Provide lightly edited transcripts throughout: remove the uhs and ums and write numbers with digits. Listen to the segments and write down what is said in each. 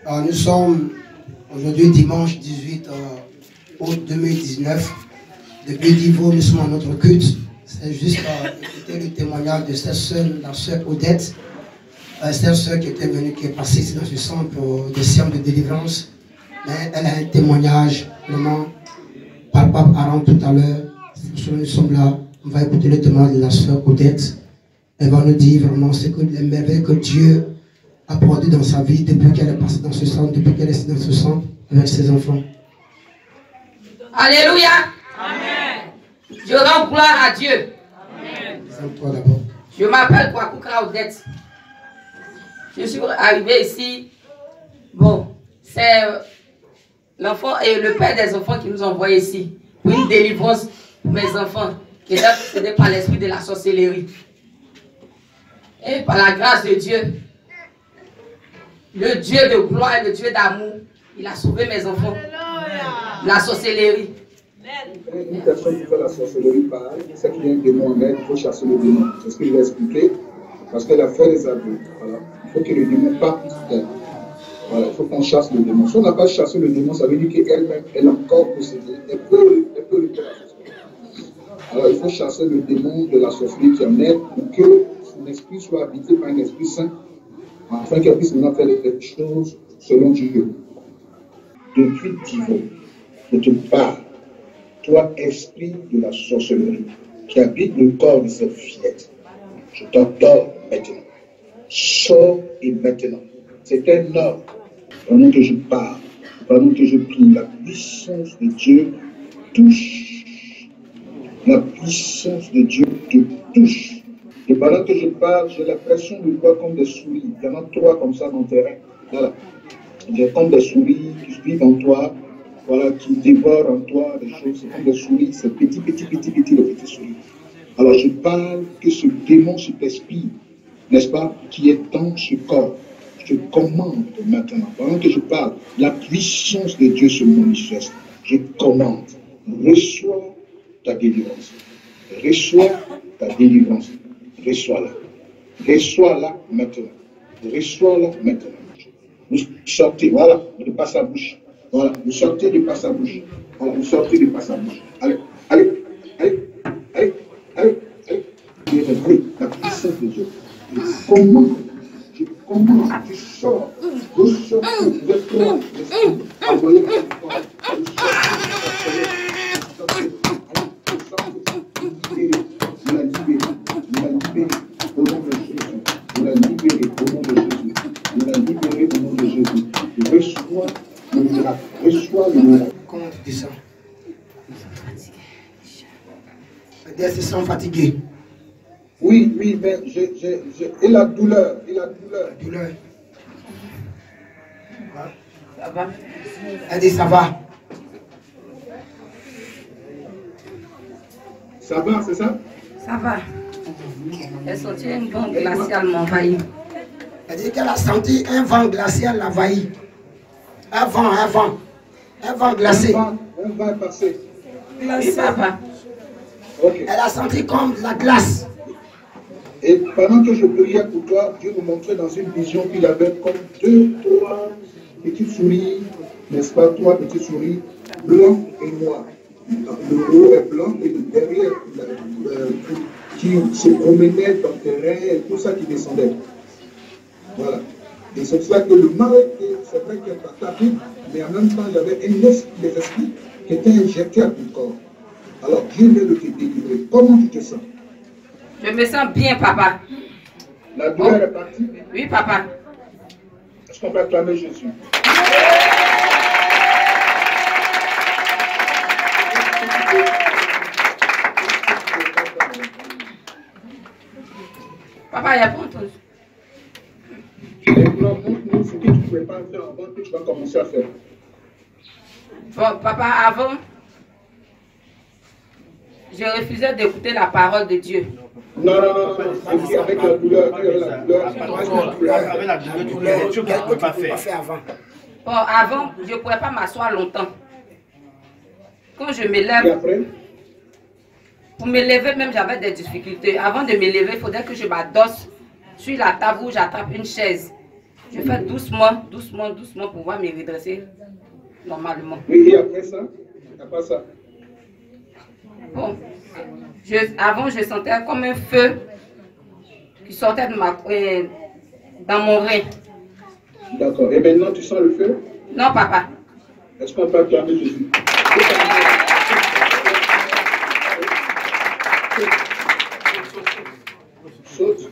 Nous sommes aujourd'hui dimanche 18 août 2019. Depuis Divo, nous sommes à notre culte. C'est juste écouter le témoignage de cette sœur, la sœur Odette. Cette sœur qui était venue, qui est passée ici dans ce centre de séance de délivrance. Mais elle a un témoignage vraiment palpable à rendre tout à l'heure. Nous sommes là. On va écouter le témoignage de la sœur Odette. Elle va nous dire vraiment ce que les merveilles que Dieu a produit dans sa vie depuis qu'elle est passée dans ce centre, depuis qu'elle est ici dans ce centre avec ses enfants. Alléluia. Amen. Je rends gloire à Dieu. Amen. Toi d'abord. Je m'appelle Kwakoukra Odette. Je suis arrivé ici. Bon, c'est l'enfant et le père des enfants qui nous ont envoyés ici pour une délivrance pour mes enfants qui étaient possédés par l'esprit de la sorcellerie. Et par la grâce de Dieu, le Dieu de gloire et le Dieu d'amour, il a sauvé mes enfants. La sorcellerie. Une personne qui fait la sorcellerie, pareil, c'est qu'il y a un démon en elle, il faut chasser le démon. C'est ce que je vais expliquer. Parce qu'elle a fait les aveux. Voilà. Il faut que le démon parte d'elle. Voilà, il faut qu'on chasse le démon. Si on n'a pas chassé le démon, ça veut dire qu'elle-même, elle est encore possédée. Elle peut le faire la sorcellerie. Alors il faut chasser le démon de la sorcellerie qui en est pour que son esprit soit habité par un esprit saint, afin qu'elle puisse maintenant faire des choses selon Dieu. Depuis Divo, je te parle, toi, esprit de la sorcellerie, qui habite le corps de cette fillette, je t'ordonne maintenant. Sors et maintenant. C'est un ordre. Pendant que je parle, pendant que je prie, la puissance de Dieu touche. La puissance de Dieu te touche. Et pendant que je parle, j'ai l'impression de voir comme des souris. Il y en a 3 comme ça dans le terrain. Voilà. J'ai comme des souris qui suivent en toi, voilà, qui dévorent en toi des choses. C'est comme des souris, c'est petit, les petits souris. Alors je parle que ce démon, cet esprit, n'est-ce pas, qui est dans ce corps, je commande maintenant, pendant que je parle, la puissance de Dieu se manifeste. Je commande, reçois ta délivrance. Reçois ta délivrance. Reçois-la. Reçois-la maintenant. Reçois-la maintenant. Vous sortez, voilà, de par sa bouche. Voilà, vous sortez de par sa bouche. Voilà, vous sortez de par sa bouche. Allez, allez, allez, allez, allez, allez. La puissance de Dieu. Je commande, tu sors. Vous sortez, vous êtes trois. Envoyez la puissance. Vous sortez. Vous la libérez au nom de Jésus. Vous la libérez au nom de Jésus. Vous la libérez au nom de Jésus. Reçois le miracle. Reçois le miracle. Comment tu dis ça? Elles se sont fatiguées. Oui, mais et la douleur, La douleur. Ça va? Elle dit ça va. Ça va, c'est ça? Ça va. Elle sortit une vent glaciale m'envahit. Elle dit qu'elle a senti un vent glacial l'envahir. Un vent glacé. Un vent est passé. Oui, papa. Ok. Elle a senti comme de la glace. Et pendant que je priais pour toi, Dieu me montrait dans une vision qu'il avait comme 2, 3 petites souris, n'est-ce pas, 3 petites souris, blancs et noirs. Le haut est blanc et le derrière qui se promenait dans le terrain et tout ça qui descendait. Voilà. Et c'est pour ça que le mal, c'est vrai qu'il est attaqué, mais en même temps, il y avait un esprit, des esprits qui étaient injectés à ton corps. Alors, Dieu vient de te délivrer. Comment tu te sens? Je me sens bien, papa. La douleur est partie? Oui, papa. Est-ce qu'on peut acclamer Jésus? Papa, il n'y a pas entendu. Maintenant, montre-nous ce que tu ne pouvais pas faire avant que tu vas commencer à faire. Bon, papa, avant, je refusais d'écouter la parole de Dieu. Non. Avec la douleur, Avec la douleur, tu ne peux pas faire avant. Bon, avant, je ne pouvais pas m'asseoir longtemps. Quand je me lève, pour me lever même, j'avais des difficultés. Avant de me lever, il faudrait que je m'adosse sur la table où j'attrape une chaise. Je fais doucement, doucement, doucement pour pouvoir me redresser normalement. Oui, et après ça, il n'y a pas ça. Bon, avant je sentais comme un feu qui sortait de dans mon rein. D'accord. Et maintenant tu sens le feu? Non, papa. Est-ce qu'on peut acclamer Jésus? Saute.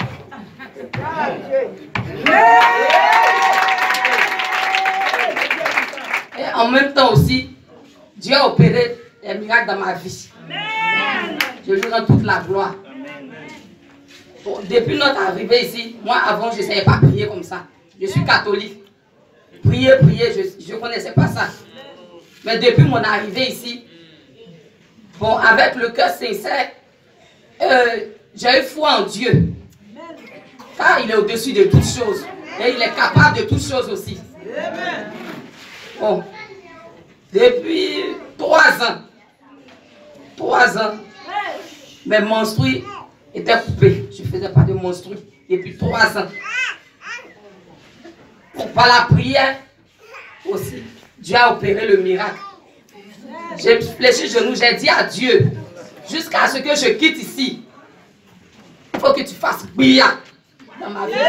Et en même temps aussi, Dieu a opéré les miracles dans ma vie. Je lui rends toute la gloire. Bon, depuis notre arrivée ici, moi avant je ne savais pas prier comme ça. Je suis catholique. Prier, je ne connaissais pas ça. Mais depuis mon arrivée ici, bon, avec le cœur sincère, j'ai eu foi en Dieu. Car il est au-dessus de toutes choses. Et il est capable de toutes choses aussi. Bon, depuis 3 ans, mes menstrues étaient coupées. Je ne faisais pas de menstrues depuis 3 ans. Par la prière aussi, Dieu a opéré le miracle. J'ai fléchi le genou, j'ai dit à Dieu, jusqu'à ce que je quitte ici, il faut que tu fasses brillant dans ma vie.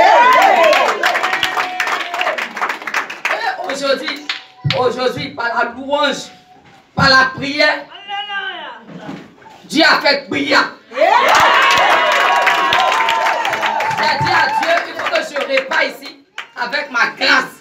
Et aujourd'hui, par la louange, par la prière, Dieu a fait brillant. J'ai dit à Dieu, il faut que je répare ici avec ma grâce.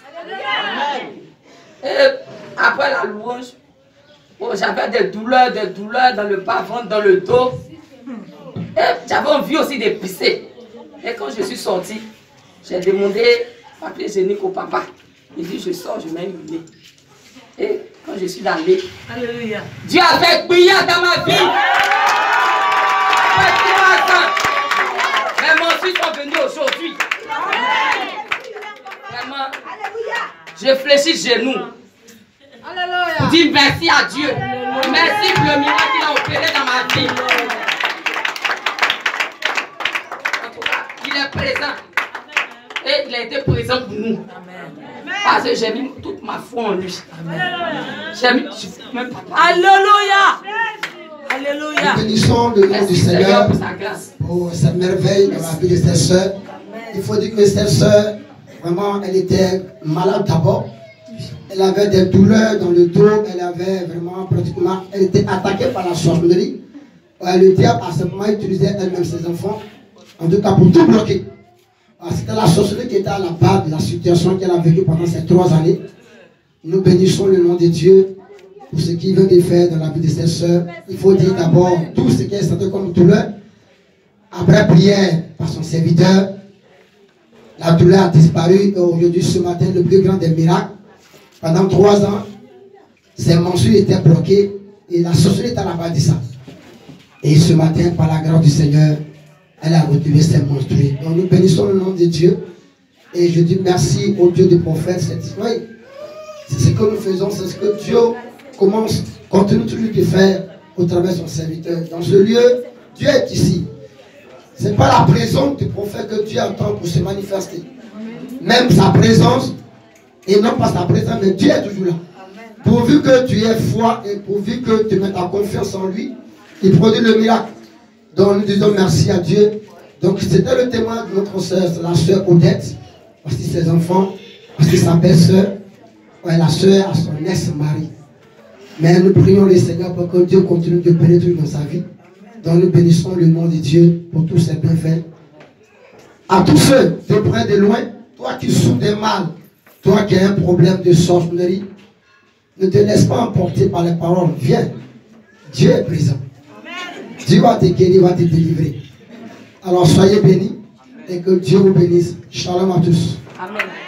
Et après la louange, bon, j'avais des douleurs dans le bas-ventre, dans le dos. Et j'avais envie aussi de pisser. Et quand je suis sortie, j'ai demandé papier hygiénique au papa. Il dit, je sors, je mets une nez. Et quand je suis allée, alléluia, Dieu a fait brillant dans ma vie. Après 3 ans, mes menstrues sont venues aujourd'hui. Vraiment, je fléchis genoux. Je dis merci à Dieu. Merci pour le miracle qu'il a opéré dans ma vie. En tout cas, il est présent. Et il a été présent pour nous. Parce que j'ai mis toute ma foi en lui. J'ai mis même pas. Alléluia. Alléluia. Nous bénissons le nom du Seigneur pour cette merveille dans la vie de cette sœur. Il faut dire que cette sœur, vraiment, elle était malade d'abord. Elle avait des douleurs dans le dos. Elle avait vraiment pratiquement, elle était attaquée par la sorcellerie. Le diable à ce moment utilisait elle-même ses enfants, en tout cas pour tout bloquer. C'était la sorcellerie qui était à la base de la situation qu'elle a vécue pendant ces 3 années. Nous bénissons le nom de Dieu pour ce qu'il veut de faire dans la vie de ses sœurs. Il faut dire d'abord tout ce qu'elle sentait comme douleur. Après prière par son serviteur, la douleur a disparu. Et aujourd'hui, ce matin, le plus grand des miracles. Pendant 3 ans, ses menstrues étaient bloquées et la sorcellerie était à la base de ça. Et ce matin, par la grâce du Seigneur, elle a retrouvé ses menstrues. Donc nous bénissons le nom de Dieu. Et je dis merci au Dieu du prophète. C'est ce que nous faisons, c'est ce que Dieu continue toujours de faire au travers de son serviteur. Dans ce lieu, Dieu est ici. Ce n'est pas la présence du prophète que Dieu attend pour se manifester. Même sa présence, et non pas sa présence, mais Dieu est toujours là. Pourvu que tu aies foi et pourvu que tu mettes ta confiance en lui, il produit le miracle. Donc nous disons merci à Dieu. Donc c'était le témoin de notre soeur, la soeur Odette, parce que ses enfants, parce que sa belle-sœur, la soeur a son ex-mari. Mais nous prions le Seigneur pour que Dieu continue de pénétrer dans sa vie. Donc nous bénissons le nom de Dieu pour tous ses bienfaits. À tous ceux de près de loin, toi qui souffres de mal, toi qui as un problème de sorcellerie, ne te laisse pas emporter par les paroles. Viens, Dieu est présent. Dieu va te guérir, va te délivrer. Alors soyez bénis et que Dieu vous bénisse. Shalom à tous. Amen.